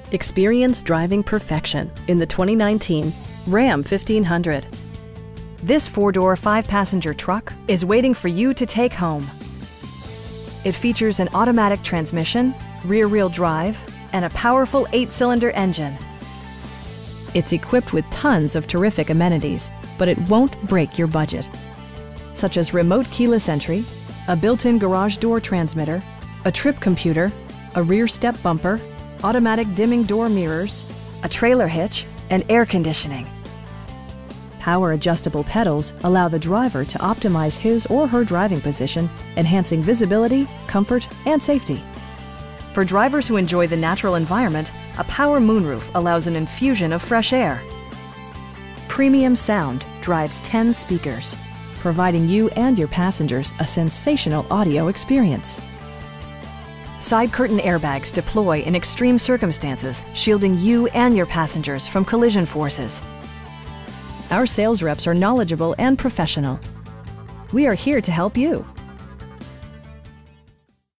Experience driving perfection in the 2019 Ram 1500. This four-door, five-passenger truck is waiting for you to take home. It features an automatic transmission, rear-wheel drive, and a powerful 8-cylinder engine. It's equipped with tons of terrific amenities, but it won't break your budget, such as remote keyless entry, a built-in garage door transmitter, a trip computer, a rear step bumper, automatic dimming door mirrors, a trailer hitch, and air conditioning. Power adjustable pedals allow the driver to optimize his or her driving position, enhancing visibility, comfort, and safety. For drivers who enjoy the natural environment, a power moonroof allows an infusion of fresh air. Premium sound drives 10 speakers, providing you and your passengers a sensational audio experience. Side curtain airbags deploy in extreme circumstances, shielding you and your passengers from collision forces. Our sales reps are knowledgeable and professional. We are here to help you.